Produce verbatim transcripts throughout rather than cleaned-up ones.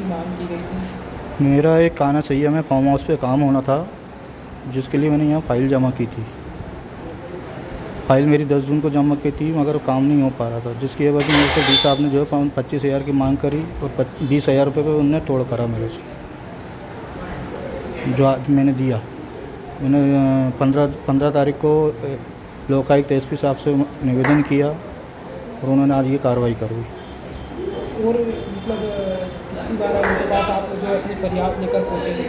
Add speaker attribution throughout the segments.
Speaker 1: की मांग की गई थी?
Speaker 2: मेरा एक काना सैया में फार्म हाउस पे काम होना था, जिसके लिए मैंने यहाँ फ़ाइल जमा की थी। फ़ाइल मेरी दस जून को जमा की थी, मगर वो काम नहीं हो पा रहा था, जिसकी वजह से मेरे से डी साहब ने जो है पच्चीस हज़ार की मांग करी और बीस हज़ार रुपये पे उनने तोड़ करा मेरे से, जो आज मैंने दिया। मैंने पंद्रह पंद्रह तारीख को लोकायुक्त एस पी साहब से निवेदन किया और उन्होंने आज ये कार्रवाई करी।
Speaker 1: और मतलब कितनी बार उनके पास आप जो अपनी फरियाद लेकर पहुँचे?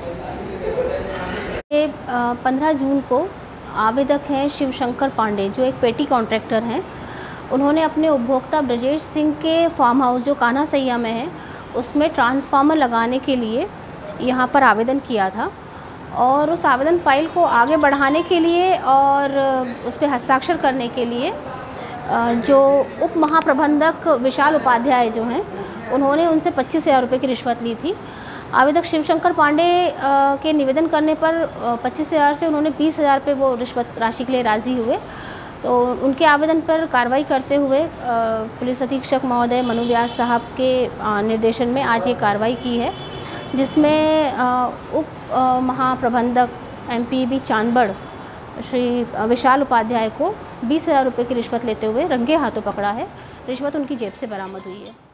Speaker 3: ये पंद्रह जून को आवेदक हैं शिवशंकर पांडे, जो एक पेटी कॉन्ट्रैक्टर हैं। उन्होंने अपने उपभोक्ता ब्रजेश सिंह के फार्म हाउस जो कान्हा सैया में है, उसमें ट्रांसफार्मर लगाने के लिए यहाँ पर आवेदन किया था और उस आवेदन फाइल को आगे बढ़ाने के लिए और उस पर हस्ताक्षर करने के लिए जो उप महाप्रबंधक विशाल उपाध्याय जो हैं, उन्होंने उनसे पच्चीस हज़ार रुपये की रिश्वत ली थी। आवेदक शिवशंकर पांडे के निवेदन करने पर पच्चीस हज़ार से उन्होंने बीस हज़ार रुपये वो रिश्वत राशि के लिए राज़ी हुए। तो उनके आवेदन पर कार्रवाई करते हुए पुलिस अधीक्षक महोदय मनु व्यास साहब के निर्देशन में आज ये कार्रवाई की है, जिसमें उप महाप्रबंधक M P B Chandbad Shri Vishal Upadhyay को बीस हज़ार रुपये की रिश्वत लेते हुए रंगे हाथों पकड़ा है। रिश्वत उनकी जेब से बरामद हुई है।